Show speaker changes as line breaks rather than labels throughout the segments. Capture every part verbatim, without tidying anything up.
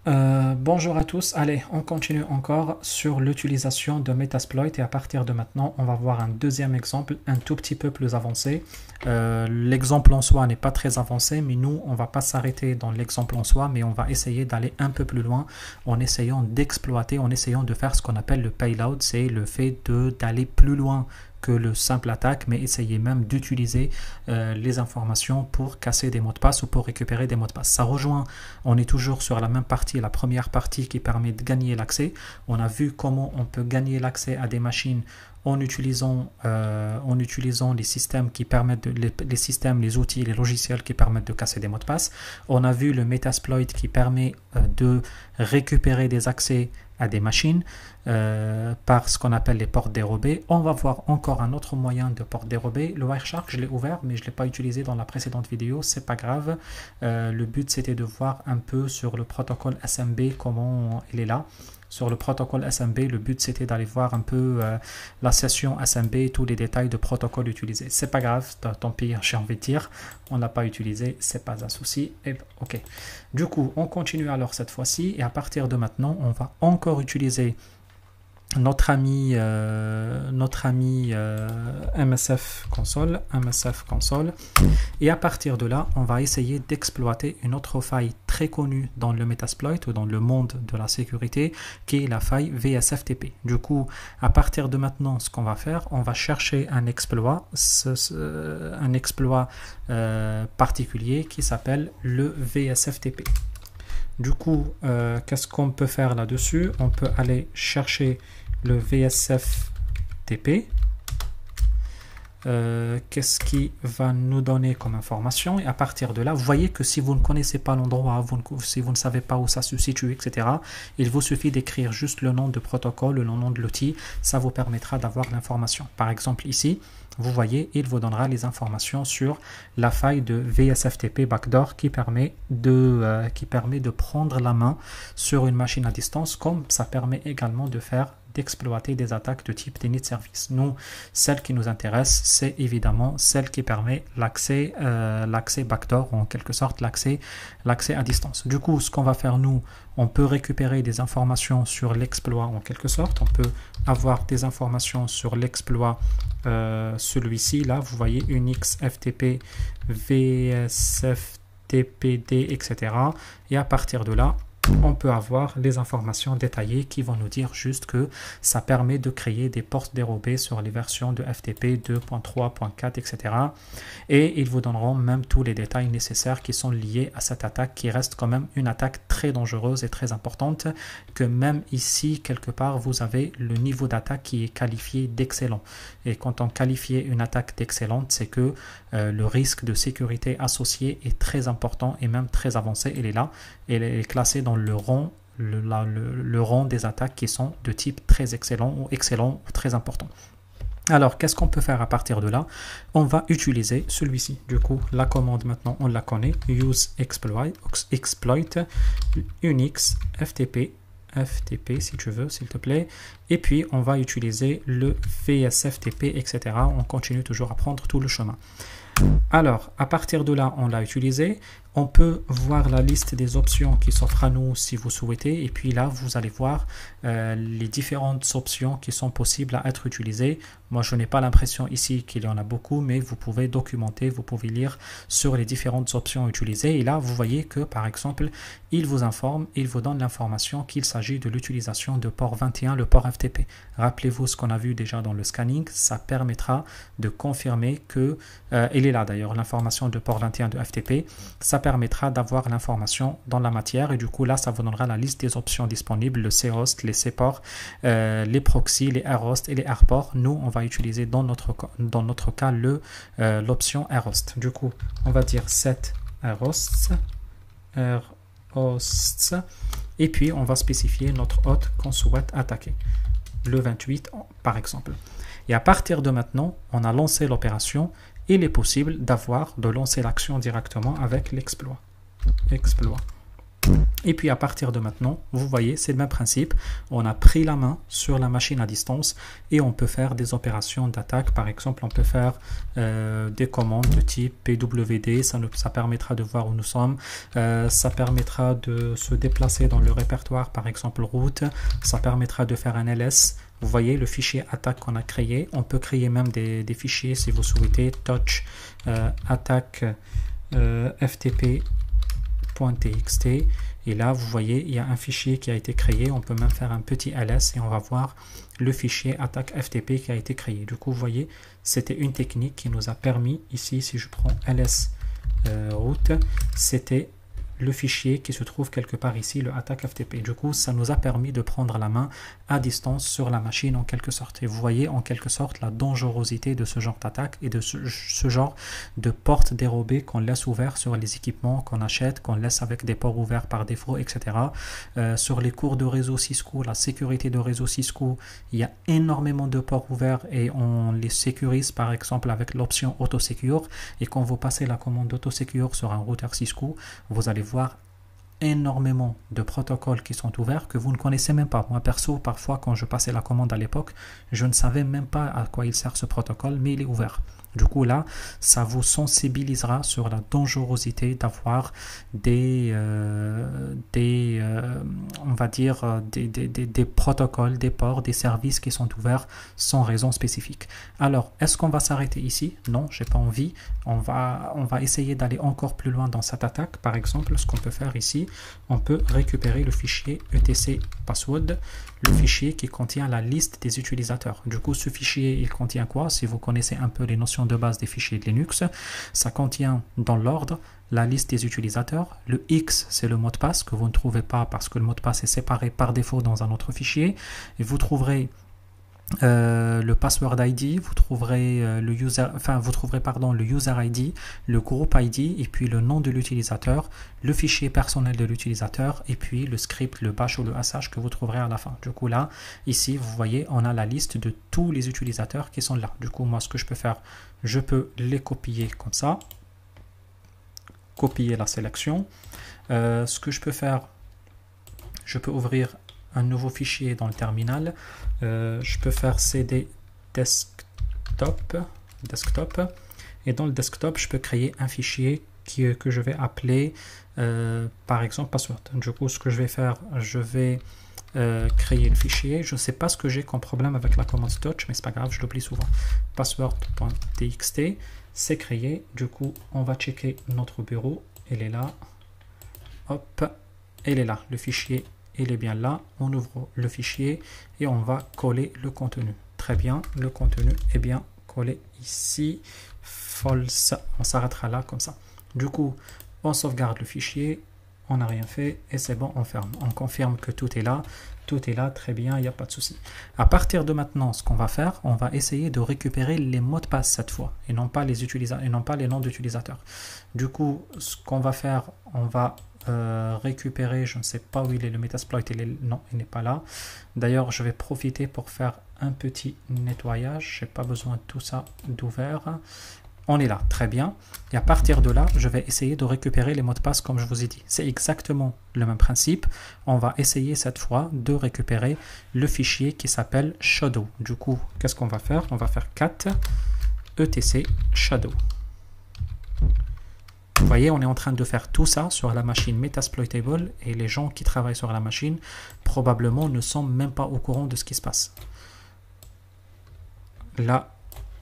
Euh, bonjour à tous, allez, on continue encore sur l'utilisation de Metasploit et à partir de maintenant, on va voir un deuxième exemple un tout petit peu plus avancé. Euh, l'exemple en soi n'est pas très avancé, mais nous, on va pas s'arrêter dans l'exemple en soi, mais on va essayer d'aller un peu plus loin en essayant d'exploiter, en essayant de faire ce qu'on appelle le payload, c'est le fait de d'aller plus loin que le simple attaque, mais essayer même d'utiliser euh, les informations pour casser des mots de passe ou pour récupérer des mots de passe. Ça rejoint, on est toujours sur la même partie, la première partie qui permet de gagner l'accès. On a vu comment on peut gagner l'accès à des machines en utilisant, euh, en utilisant les systèmes qui permettent de, les, les systèmes, les outils, les logiciels qui permettent de casser des mots de passe. On a vu le Metasploit qui permet euh, de récupérer des accès à des machines euh, par ce qu'on appelle les portes dérobées. On va voir encore un autre moyen de porte dérobée. Le Wireshark, je l'ai ouvert, mais je ne l'ai pas utilisé dans la précédente vidéo. C'est pas grave. Euh, le but, c'était de voir un peu sur le protocole S M B, comment il est là. Sur le protocole S M B, le but c'était d'aller voir un peu euh, la session S M B, tous les détails de protocole utilisé. C'est pas grave, tant pis, j'ai envie de dire, on l'a pas utilisé, c'est pas un souci. Et, ok. Du coup, on continue alors cette fois-ci et à partir de maintenant, on va encore utiliser notre ami, euh, notre ami euh, M S F console, M S F console, et à partir de là, on va essayer d'exploiter une autre faille très connue dans le Metasploit ou dans le monde de la sécurité, qui est la faille V S F T P. Du coup, à partir de maintenant, ce qu'on va faire, on va chercher un exploit, ce, ce, un exploit euh, particulier qui s'appelle le V S F T P. Du coup, euh, qu'est-ce qu'on peut faire là-dessus? On peut aller chercher le V S F T P. Euh, qu'est-ce qui va nous donner comme information? Et à partir de là, vous voyez que si vous ne connaissez pas l'endroit, si vous ne savez pas où ça se situe, et cetera, il vous suffit d'écrire juste le nom de protocole, le nom de l'outil, ça vous permettra d'avoir l'information. Par exemple ici, vous voyez, il vous donnera les informations sur la faille de V S F T P backdoor qui permet de, euh, qui permet de prendre la main sur une machine à distance, comme ça permet également de faire d'exploiter des attaques de type init service. Nous, celle qui nous intéresse, c'est évidemment celle qui permet l'accès euh, l'accès backdoor, ou en quelque sorte l'accès l'accès à distance. Du coup, ce qu'on va faire nous, on peut récupérer des informations sur l'exploit en quelque sorte, on peut avoir des informations sur l'exploit euh, celui-ci, là, vous voyez Unix F T P, V S F T P D, et cetera. Et à partir de là, on peut avoir les informations détaillées qui vont nous dire juste que ça permet de créer des portes dérobées sur les versions de F T P deux point trois point quatre, et cetera. Et ils vous donneront même tous les détails nécessaires qui sont liés à cette attaque qui reste quand même une attaque très dangereuse et très importante, que même ici, quelque part, vous avez le niveau d'attaque qui est qualifié d'excellent. Et quand on qualifie une attaque d'excellente, c'est que euh, le risque de sécurité associé est très important et même très avancé. Elle est là, elle est classée dans le rang, le, la, le, le rang des attaques qui sont de type très excellent ou excellent ou très important. Alors, qu'est-ce qu'on peut faire à partir de là? On va utiliser celui-ci. Du coup, la commande maintenant, on la connaît. Use exploit, exploit Unix F T P, F T P si tu veux, s'il te plaît. Et puis, on va utiliser le V S F T P, et cetera. On continue toujours à prendre tout le chemin. Alors, à partir de là, on l'a utilisé. On peut voir la liste des options qui s'offrent à nous si vous souhaitez. Et puis là, vous allez voir euh, les différentes options qui sont possibles à être utilisées. Moi, je n'ai pas l'impression ici qu'il y en a beaucoup, mais vous pouvez documenter, vous pouvez lire sur les différentes options utilisées. Et là, vous voyez que, par exemple, il vous informe, il vous donne l'information qu'il s'agit de l'utilisation de port vingt et un, le port F T P. Rappelez-vous ce qu'on a vu déjà dans le scanning. Ça permettra de confirmer que, euh, il est là d'ailleurs, l'information de port vingt et un de F T P. Ça permettra d'avoir l'information dans la matière et du coup là ça vous donnera la liste des options disponibles, le C-host, les C-ports, euh, les proxys, les R-host et les R-ports. Nous on va utiliser dans notre, dans notre cas le euh, l'option R-host. Du coup on va dire set R-hosts, R-hosts et puis on va spécifier notre hôte qu'on souhaite attaquer, le vingt-huit par exemple. Et à partir de maintenant on a lancé l'opération. Il est possible d'avoir, de lancer l'action directement avec l'exploit. Exploit. Et puis à partir de maintenant, vous voyez, c'est le même principe. On a pris la main sur la machine à distance et on peut faire des opérations d'attaque. Par exemple, on peut faire euh, des commandes de type P W D. Ça, nous, ça permettra de voir où nous sommes. Euh, ça permettra de se déplacer dans le répertoire, par exemple route. Ça permettra de faire un L S. Vous voyez le fichier attaque qu'on a créé. On peut créer même des, des fichiers si vous souhaitez. Touch euh, attaque euh, F T P point T X T. Et là, vous voyez, il y a un fichier qui a été créé. On peut même faire un petit L S et on va voir le fichier attaque F T P qui a été créé. Du coup, vous voyez, c'était une technique qui nous a permis, ici, si je prends L S euh, route, c'était le fichier qui se trouve quelque part ici, le attaque F T P. Du coup, ça nous a permis de prendre la main à distance sur la machine en quelque sorte. Et vous voyez en quelque sorte la dangerosité de ce genre d'attaque et de ce, ce genre de portes dérobées qu'on laisse ouvertes sur les équipements qu'on achète, qu'on laisse avec des ports ouverts par défaut, et cetera. Euh, sur les cours de réseau Cisco, la sécurité de réseau Cisco, il y a énormément de ports ouverts et on les sécurise par exemple avec l'option Autosecure. Et quand vous passez la commande d'Autosecure sur un routeur Cisco, vous allez voir énormément de protocoles qui sont ouverts que vous ne connaissez même pas. Moi perso, parfois quand je passais la commande à l'époque, je ne savais même pas à quoi il sert ce protocole, mais il est ouvert. Du coup là, ça vous sensibilisera sur la dangerosité d'avoir des, euh, des euh, on va dire, des, des, des, des protocoles, des ports, des services qui sont ouverts sans raison spécifique. Alors, est-ce qu'on va s'arrêter ici? Non, j'ai pas envie. On va, on va essayer d'aller encore plus loin dans cette attaque. Par exemple, ce qu'on peut faire ici, on peut récupérer le fichier E T C password, le fichier qui contient la liste des utilisateurs. Du coup, ce fichier, il contient quoi? Si vous connaissez un peu les notions de base des fichiers de Linux, ça contient dans l'ordre la liste des utilisateurs. Le X, c'est le mot de passe que vous ne trouvez pas parce que le mot de passe est séparé par défaut dans un autre fichier. Et vous trouverez Euh, le password I D, vous trouverez euh, le user, enfin vous trouverez pardon le user I D, le groupe I D et puis le nom de l'utilisateur, le fichier personnel de l'utilisateur et puis le script, le bash ou le S H que vous trouverez à la fin. Du coup là, ici vous voyez, on a la liste de tous les utilisateurs qui sont là. Du coup moi ce que je peux faire, je peux les copier comme ça, copier la sélection. Euh, ce que je peux faire, je peux ouvrir un nouveau fichier dans le terminal. Euh, je peux faire C D desktop, desktop et dans le desktop je peux créer un fichier qui, que je vais appeler euh, par exemple password. Du coup ce que je vais faire, je vais euh, créer le fichier. Je ne sais pas ce que j'ai comme problème avec la commande touch, mais c'est pas grave, je l'oublie souvent. Password.txt, c'est créé. Du coup on va checker notre bureau, elle est là, hop, elle est là, le fichier il est bien là. On ouvre le fichier et on va coller le contenu. Très bien, le contenu est bien collé ici. False, on s'arrêtera là comme ça. Du coup, on sauvegarde le fichier, on n'a rien fait et c'est bon, on ferme. On confirme que tout est là, tout est là, très bien, il n'y a pas de souci. À partir de maintenant, ce qu'on va faire, on va essayer de récupérer les mots de passe cette fois et non pas les utilisateurs et non pas les noms d'utilisateurs. Du coup, ce qu'on va faire, on va Euh, récupérer, je ne sais pas où il est le Metasploit, il est, non il n'est pas là. D'ailleurs je vais profiter pour faire un petit nettoyage, j'ai pas besoin de tout ça d'ouvert. On est là, très bien. Et à partir de là, je vais essayer de récupérer les mots de passe comme je vous ai dit. C'est exactement le même principe. On va essayer cette fois de récupérer le fichier qui s'appelle shadow. Du coup, qu'est-ce qu'on va faire? On va faire cat etc shadow. Vous voyez, on est en train de faire tout ça sur la machine Metasploitable et les gens qui travaillent sur la machine probablement ne sont même pas au courant de ce qui se passe. Là,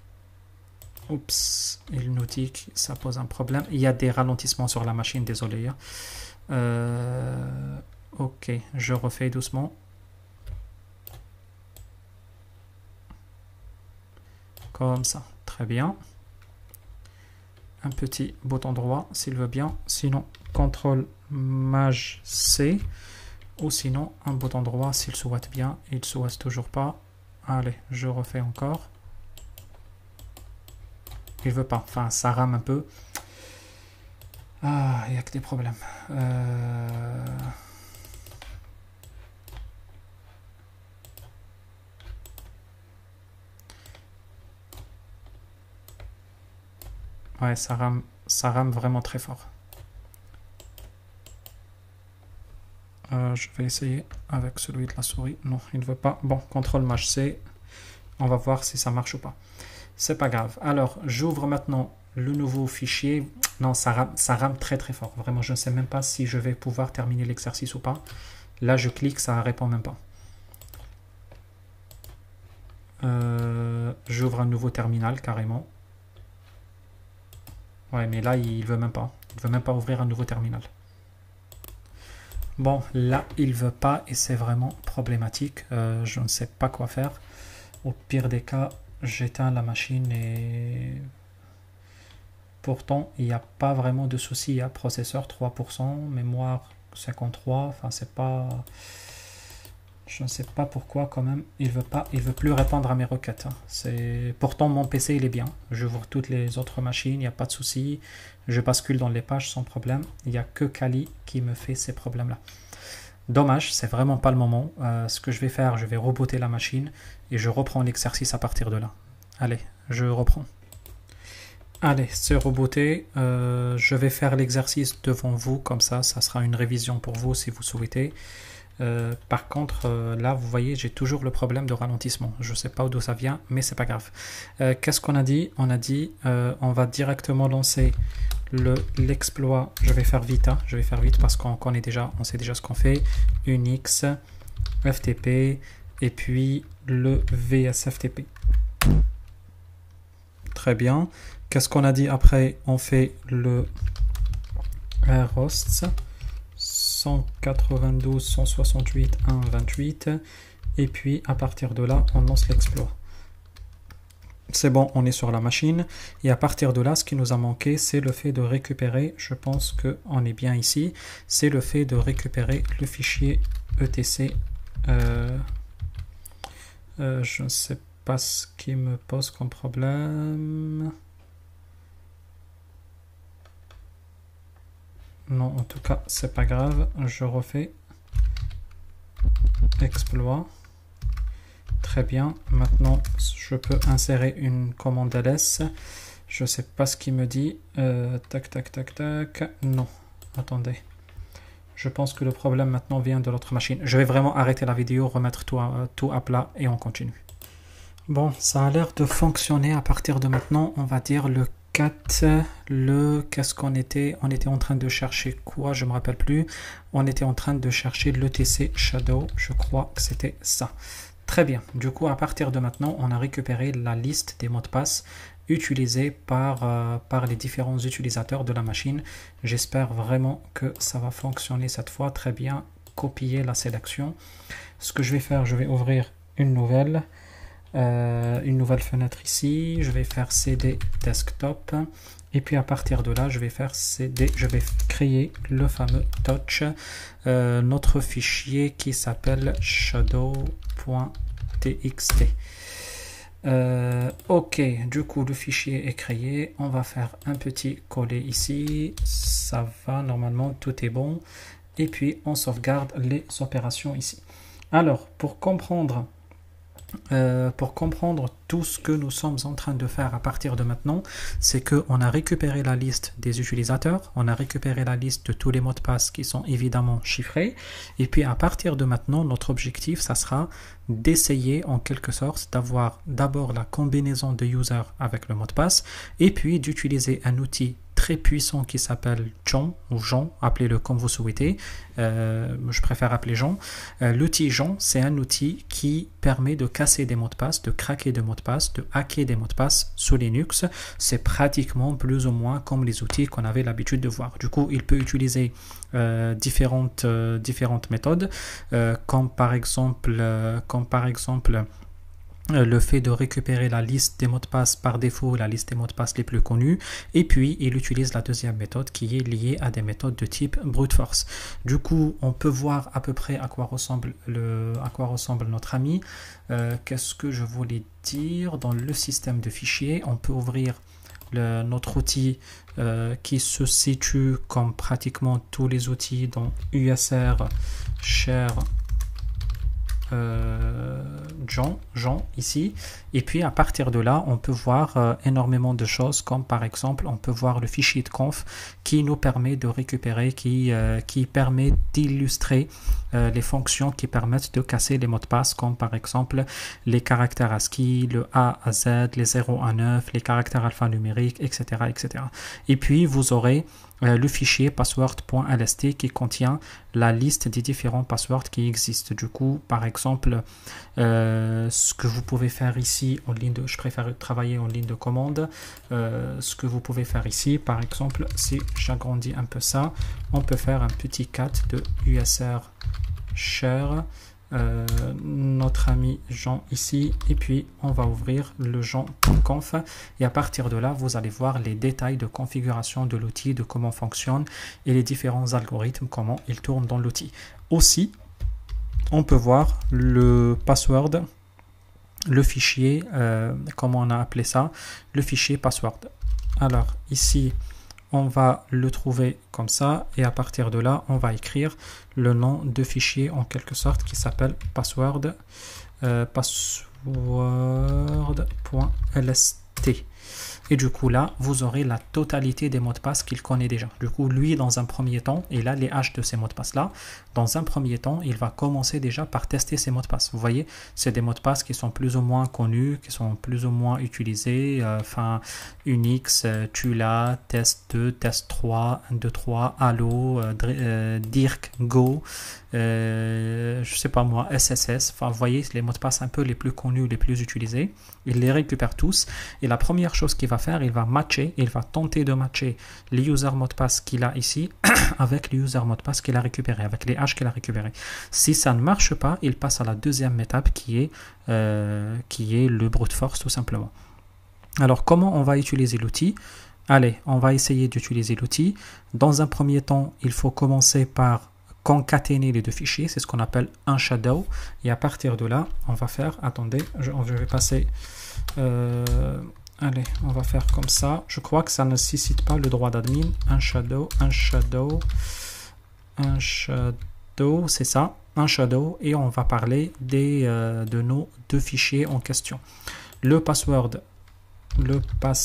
oups, il nous dit que ça pose un problème. Il y a des ralentissements sur la machine, désolé. Hein. Euh, ok, je refais doucement. Comme ça, très bien. Un petit bouton droit s'il veut bien, sinon contrôle maj C ou sinon un bouton droit s'il souhaite bien. Il souhaite toujours pas. Allez, je refais encore. Il veut pas, enfin ça rame un peu. Ah, il y a que des problèmes. Euh... Ouais, ça rame, ça rame vraiment très fort. Euh, je vais essayer avec celui de la souris. Non, il ne veut pas. Bon, contrôle maj C. On va voir si ça marche ou pas. C'est pas grave. Alors, j'ouvre maintenant le nouveau fichier. Non, ça rame, ça rame très très fort. Vraiment, je ne sais même pas si je vais pouvoir terminer l'exercice ou pas. Là, je clique, ça ne répond même pas. Euh, j'ouvre un nouveau terminal carrément. Ouais, mais là, il veut même pas. Il veut même pas ouvrir un nouveau terminal. Bon, là, il veut pas et c'est vraiment problématique. Euh, je ne sais pas quoi faire. Au pire des cas, j'éteins la machine et... Pourtant, il n'y a pas vraiment de souci. Il y a processeur trois pour cent, mémoire cinquante-trois. Enfin, c'est pas... Je ne sais pas pourquoi quand même. Il veut pas, il veut plus répondre à mes requêtes. Hein. C'est... Pourtant, mon P C, il est bien. J'ouvre toutes les autres machines, il n'y a pas de souci. Je bascule dans les pages sans problème. Il n'y a que Kali qui me fait ces problèmes-là. Dommage, c'est vraiment pas le moment. Euh, ce que je vais faire, je vais rebooter la machine et je reprends l'exercice à partir de là. Allez, je reprends. Allez, c'est rebooté. Euh, je vais faire l'exercice devant vous, comme ça, ça sera une révision pour vous si vous souhaitez. Euh, par contre, euh, là, vous voyez, j'ai toujours le problème de ralentissement. Je ne sais pas d'où ça vient, mais c'est pas grave. Euh, Qu'est-ce qu'on a dit? On a dit, euh, on va directement lancer le l'exploit. Je vais faire vite, hein, je vais faire vite parce qu'on connaît déjà, on sait déjà ce qu'on fait. Unix, F T P et puis le V S F T P. Très bien. Qu'est-ce qu'on a dit après? On fait le rhosts cent quatre-vingt-douze cent soixante-huit un vingt-huit et puis à partir de là on lance l'exploit. C'est bon, on est sur la machine et à partir de là ce qui nous a manqué c'est le fait de récupérer, je pense que on est bien ici, c'est le fait de récupérer le fichier E T C. euh, euh, je ne sais pas ce qui me pose comme problème. Non, en tout cas, c'est pas grave. Je refais exploit. Très bien. Maintenant, je peux insérer une commande ls. Je sais pas ce qu'il me dit. Euh, tac, tac, tac, tac. Non. Attendez. Je pense que le problème maintenant vient de l'autre machine. Je vais vraiment arrêter la vidéo, remettre tout à, tout à plat et on continue. Bon, ça a l'air de fonctionner à partir de maintenant. On va dire le quatre, le qu'est-ce qu'on était on était en train de chercher quoi, je me rappelle plus. On était en train de chercher l'E T C Shadow, je crois que c'était ça. Très bien, du coup à partir de maintenant on a récupéré la liste des mots de passe utilisés par, euh, par les différents utilisateurs de la machine. J'espère vraiment que ça va fonctionner cette fois. Très bien, copier la sélection. Ce que je vais faire, je vais ouvrir une nouvelle Euh, une nouvelle fenêtre ici, je vais faire C D desktop et puis à partir de là je vais faire C D, je vais créer le fameux touch, euh, notre fichier qui s'appelle shadow.txt. euh, ok, du coup le fichier est créé, on va faire un petit coller ici, ça va normalement, tout est bon et puis on sauvegarde les opérations ici. Alors pour comprendre Euh, pour comprendre tout ce que nous sommes en train de faire à partir de maintenant, c'est qu'on a récupéré la liste des utilisateurs, on a récupéré la liste de tous les mots de passe qui sont évidemment chiffrés, et puis à partir de maintenant, notre objectif, ça sera d'essayer en quelque sorte d'avoir d'abord la combinaison de user avec le mot de passe, et puis d'utiliser un outil très puissant qui s'appelle Jean, ou Jean, appelez-le comme vous souhaitez, euh, je préfère appeler Jean. Euh, l'outil Jean, c'est un outil qui permet de casser des mots de passe, de craquer des mots de passe, de hacker des mots de passe sous Linux. C'est pratiquement plus ou moins comme les outils qu'on avait l'habitude de voir. Du coup, il peut utiliser euh, différentes, euh, différentes méthodes, euh, comme par exemple, euh, comme par exemple le fait de récupérer la liste des mots de passe par défaut, la liste des mots de passe les plus connus, et puis il utilise la deuxième méthode qui est liée à des méthodes de type brute force. Du coup, on peut voir à peu près à quoi ressemble, le, à quoi ressemble notre ami. Euh, Qu'est-ce que je voulais dire? Dans le système de fichiers, on peut ouvrir le, notre outil euh, qui se situe comme pratiquement tous les outils dans U S R, share, Euh, Jean, Jean ici. Et puis à partir de là, on peut voir euh, énormément de choses, comme par exemple, on peut voir le fichier de conf qui nous permet de récupérer, qui, euh, qui permet d'illustrer euh, les fonctions qui permettent de casser les mots de passe, comme par exemple les caractères ASCII, le A à Z, les zéro à neuf, les caractères alphanumériques, et cetera, et cetera. Et puis vous aurez euh, le fichier password.lst qui contient la liste des différents passwords qui existent. Du coup, par exemple, euh, ce que vous pouvez faire ici en ligne de, je préfère travailler en ligne de commande. Euh, ce que vous pouvez faire ici, par exemple, si j'agrandis un peu ça, on peut faire un petit cat de usr share. Euh, notre ami Jean ici, et puis on va ouvrir le jean.conf et à partir de là vous allez voir les détails de configuration de l'outil, de comment fonctionne et les différents algorithmes, comment ils tournent dans l'outil. Aussi on peut voir le password, le fichier, euh, comment on a appelé ça, le fichier password. Alors ici on va le trouver comme ça et à partir de là on va écrire le nom de fichier en quelque sorte qui s'appelle password euh, password.lst. Et du coup là, vous aurez la totalité des mots de passe qu'il connaît déjà. Du coup, lui, dans un premier temps, il a les haches de ces mots de passe là. Dans un premier temps, il va commencer déjà par tester ces mots de passe. Vous voyez, c'est des mots de passe qui sont plus ou moins connus, qui sont plus ou moins utilisés. Euh, enfin, Unix, euh, Tula, Test deux, Test trois, un, deux, trois, Allo, euh, euh, Dirk, Go, euh, je sais pas moi, S S S. Enfin, vous voyez, les mots de passe un peu les plus connus, les plus utilisés. Il les récupère tous. Et la première chose qu'il va faire, il va matcher, il va tenter de matcher les user mot de passe qu'il a ici avec les user mot de passe qu'il a récupéré, avec les haches qu'il a récupéré. Si ça ne marche pas, il passe à la deuxième étape qui est, euh, qui est le brute force tout simplement. Alors comment on va utiliser l'outil? Allez, on va essayer d'utiliser l'outil. Dans un premier temps, il faut commencer par concaténer les deux fichiers, c'est ce qu'on appelle un shadow. Et à partir de là, on va faire, attendez, je, je vais passer... Euh, Allez, on va faire comme ça. Je crois que ça ne nécessite pas le droit d'admin. Un shadow, un shadow, un shadow, c'est ça, un shadow. Et on va parler des, euh, de nos deux fichiers en question. Le password, le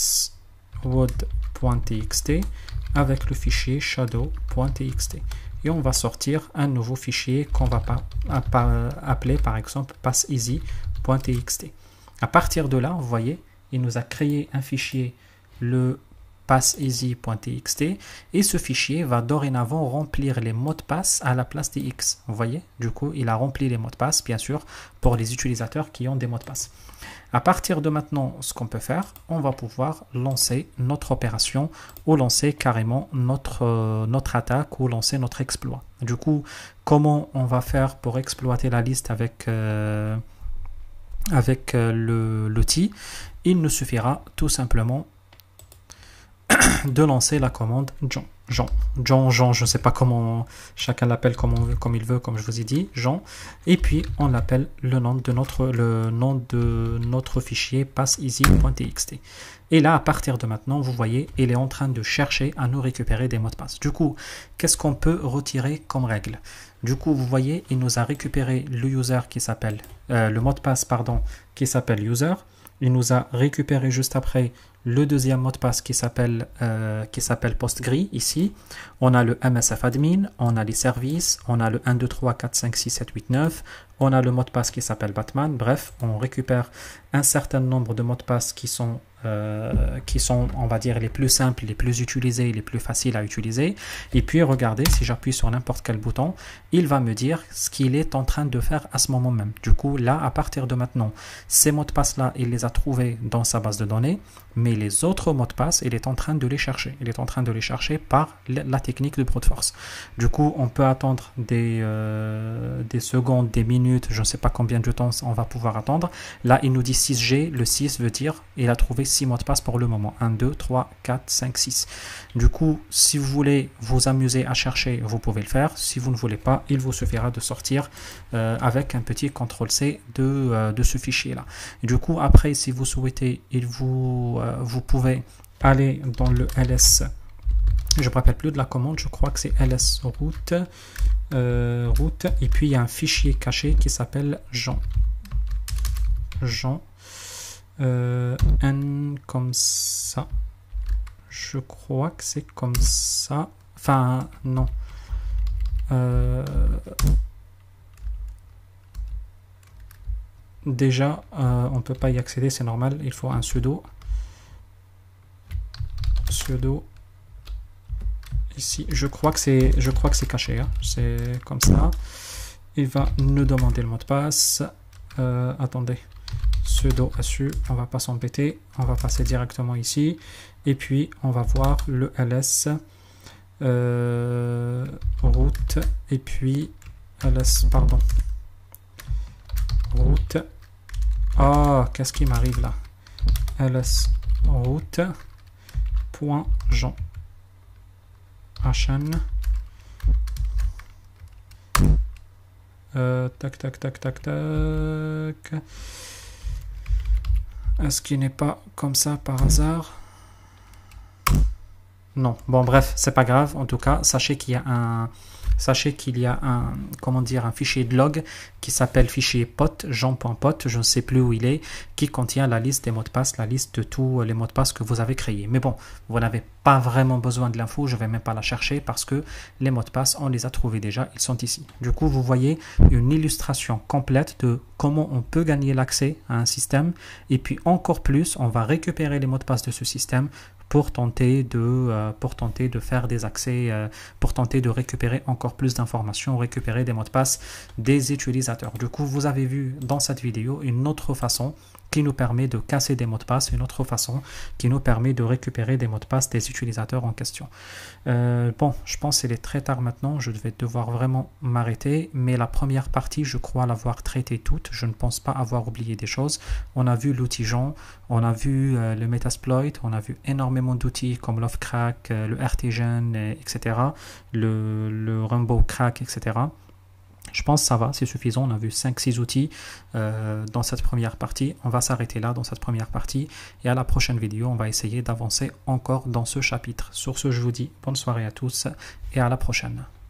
password.txt avec le fichier shadow.txt. Et on va sortir un nouveau fichier qu'on va pas, appeler par exemple passeasy.txt. À partir de là, vous voyez, il nous a créé un fichier, le passeasy.txt, et ce fichier va dorénavant remplir les mots de passe à la place des X. Vous voyez, du coup, il a rempli les mots de passe, bien sûr, pour les utilisateurs qui ont des mots de passe. À partir de maintenant, ce qu'on peut faire, on va pouvoir lancer notre opération ou lancer carrément notre, euh, notre attaque ou lancer notre exploit. Du coup, comment on va faire pour exploiter la liste avec... Euh, avec euh, l'outil? Il nous suffira tout simplement de lancer la commande Jean. Jean, Jean, Jean, je ne sais pas comment, chacun l'appelle comme, comme il veut, comme je vous ai dit, Jean. Et puis on l'appelle le nom de notre, le nom de notre fichier passeasy.txt. Et là, à partir de maintenant, vous voyez, il est en train de chercher à nous récupérer des mots de passe. Du coup, qu'est-ce qu'on peut retirer comme règle? Du coup, vous voyez, il nous a récupéré le user qui s'appelle, euh, le mot de passe, pardon, qui s'appelle user. Il nous a récupéré juste après le deuxième mot de passe qui s'appelle euh, qui s'appelle PostGRI ici. On a le M S F admin, on a les services, on a le un, deux, trois, quatre, cinq, six, sept, huit, neuf, on a le mot de passe qui s'appelle Batman. Bref, on récupère un certain nombre de mots de passe qui sont Euh, qui sont, on va dire, les plus simples, les plus utilisés, les plus faciles à utiliser. Et puis, regardez, si j'appuie sur n'importe quel bouton, il va me dire ce qu'il est en train de faire à ce moment même. Du coup, là, à partir de maintenant, ces mots de passe-là, il les a trouvés dans sa base de données, mais les autres mots de passe, il est en train de les chercher. Il est en train de les chercher par la technique de brute force. Du coup, on peut attendre des, euh, des secondes, des minutes, je ne sais pas combien de temps on va pouvoir attendre. Là, il nous dit six G. Le six veut dire il a trouvé six mots de passe pour le moment. un, deux, trois, quatre, cinq, six. Du coup, si vous voulez vous amuser à chercher, vous pouvez le faire. Si vous ne voulez pas, il vous suffira de sortir euh, avec un petit contrôle C de, euh, de ce fichier-là. Du coup, après, si vous souhaitez, il vous, euh, vous pouvez aller dans le L S. Je ne me rappelle plus de la commande, je crois que c'est L S route. Euh, route. Et puis, il y a un fichier caché qui s'appelle Jean. Jean. Euh, N comme ça. Je crois que c'est comme ça. Enfin, non. Euh, déjà, euh, on ne peut pas y accéder, c'est normal. Il faut un sudo. Sudo. Ici, je crois que c'est, je crois que c'est caché. Hein. C'est comme ça. Il va nous demander le mot de passe. Euh, attendez. Sudo su, on va pas s'embêter, on va passer directement ici et puis on va voir le ls euh, route et puis ls pardon route. Oh, qu'est-ce qui m'arrive là? ls route point jean hn euh, tac tac tac tac tac. Est-ce qu'il n'est pas comme ça par hasard? Non. Bon, bref, c'est pas grave. En tout cas, sachez qu'il y a un, sachez qu'il y a un, comment dire, un fichier de log qui s'appelle fichier pot, jean.pot, je ne sais plus où il est, qui contient la liste des mots de passe, la liste de tous les mots de passe que vous avez créés. Mais bon, vous n'avez pas vraiment besoin de l'info, je ne vais même pas la chercher parce que les mots de passe, on les a trouvés déjà, ils sont ici. Du coup, vous voyez une illustration complète de comment on peut gagner l'accès à un système et puis encore plus, on va récupérer les mots de passe de ce système pour tenter de, euh, pour tenter de faire des accès, euh, pour tenter de récupérer encore plus d'informations, récupérer des mots de passe des utilisateurs. Du coup, vous avez vu dans cette vidéo une autre façon qui nous permet de casser des mots de passe, une autre façon qui nous permet de récupérer des mots de passe des utilisateurs en question. Euh, bon, je pense qu'il est très tard maintenant, je vais devoir vraiment m'arrêter, mais la première partie, je crois l'avoir traitée toute, je ne pense pas avoir oublié des choses. On a vu l'outil Jean, on a vu euh, le Metasploit, on a vu énormément d'outils comme Lovecrack, euh, le R T Gen, et cetera, le, le Rainbow Crack, et cetera. Je pense que ça va, c'est suffisant. On a vu cinq six outils euh, dans cette première partie. On va s'arrêter là dans cette première partie. Et à la prochaine vidéo, on va essayer d'avancer encore dans ce chapitre. Sur ce, je vous dis bonne soirée à tous et à la prochaine.